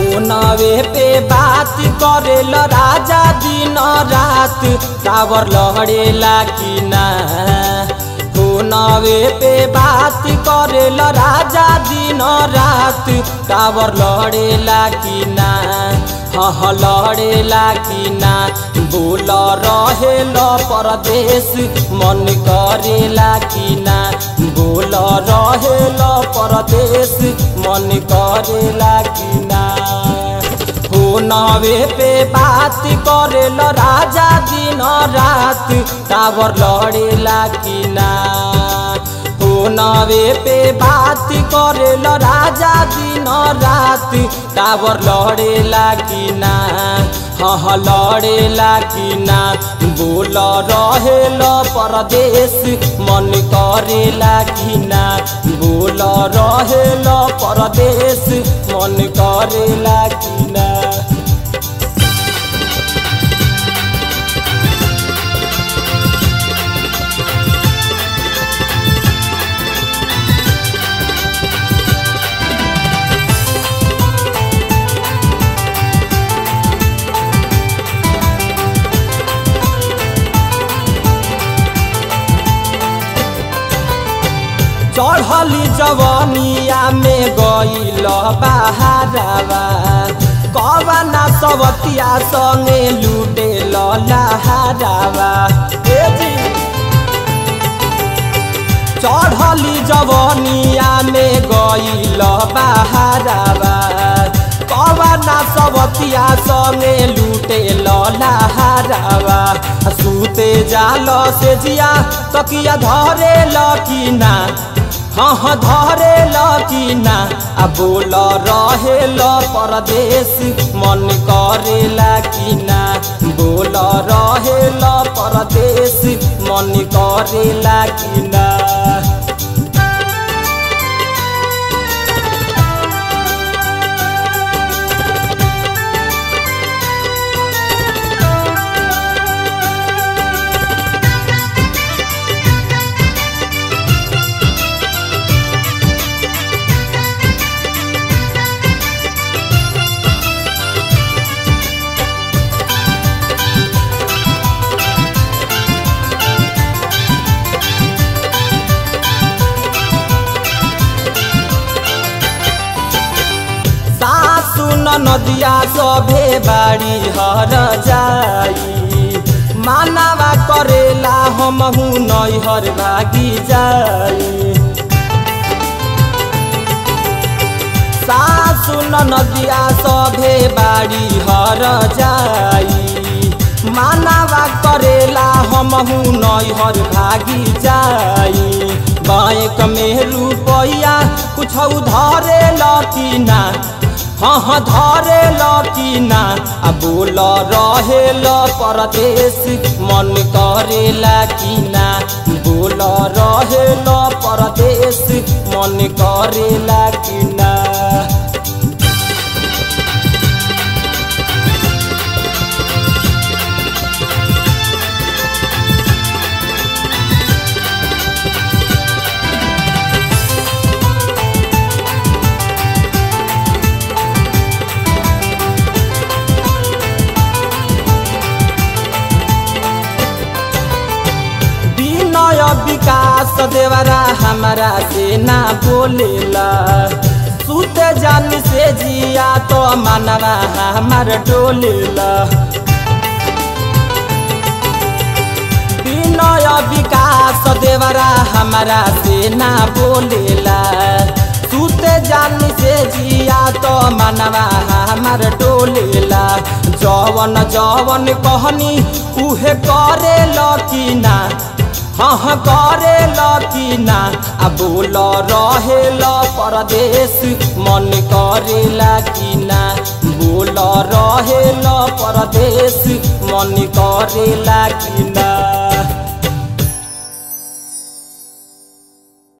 फोनवे पे बात करेल राजा दिन रात टावर लहरेला कि ना। फोनवे पे बात करेल राजा दिन रात टावर लहरेला कि ना। हाँ लहरेला कि ना। बोल रहेल परदेश मन करेला कि ना। बोल रहेल परदेश मन करेला कि ना। फोनवे पे बात करेल राजा दिन रात टावर लहरेला कि ना। फोनवे पे बात करेल राजा दिन रात टावर लहरेला कि ना। हाँ लहरेला कि ना। बोल रहेल परदेश मन करेला कि ना। बोल रहेल परदेश मन करेला कि ना। चढ़ली जवनिया में गईल बहारावा कवना सवतिया संगे लूटे लहरावा। चढ़ली जवनिया में गईल बहारावा कवना सवतिया संगे लूटे लहरावा। सूते जाल से जिया तकिया धरे कि ना। हाँ धरेल कि ना। आ बोल रहेल परदेश मन करेला कि ना। बोल रहेल परदेश मन करेला कि ना। नदिया सभे बाड़ी हर जाई मानवा करेला हमहू नैहर भागी जाई। सासु नदिया सभे बाड़ी हर जाई मानवा करेला हमहू नैहर भागी जाई। बैंक में रुपया कुछ धरेल कि ना। हाँ धरेल कि ना। आ बोल रहेल परदेश मन करेला कि ना। बोल रहेल परदेश मन करेला कि ना। विकास देवरा हमारा से ना बोलेला। सूते जान से जिया तो मनवा हमार डोलेला। विनय विकास देवरा हमारा से ना बोलेला। सूते जान से जिया तो मनवा हमार डोलेला। जवन जवन कहनी उहे करेल कि ना। हाँ करेल कि ना। आ बोल रहेल परदेश मन करेला कि ना। बोल रहेल परदेश मन करेला कि ना।